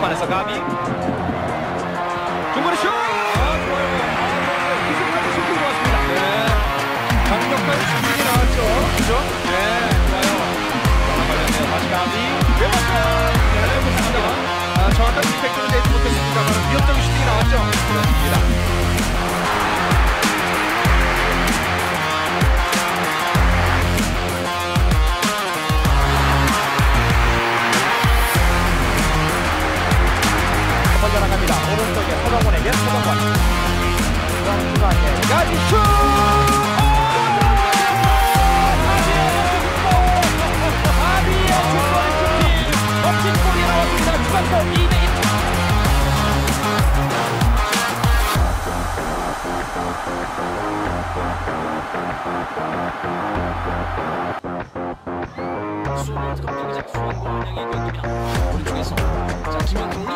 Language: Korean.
안에서 가비 중거리 슛! 좋아요. 기술까지 슛이 좋았습니다. 네. 강력한 슈팅이 나왔죠. 그죠? 네, 좋아요. 걸렸네요. 다시 가비. 외곽까지. 네, 좋습니다. 정확한 임팩트는 내지 못했습니다만 위협적인 슈팅이 나왔죠. 그렇습니다. 나갑니다. 오른쪽에 서정원에게 서정원 중앙에 가비슛! 가비의 중거리 슈팅! 멋진 골이 나왔습니다. 추가골 2대1. 수원 감독이자 수원 공항의 경기입니다. 오른쪽에서 자 김현성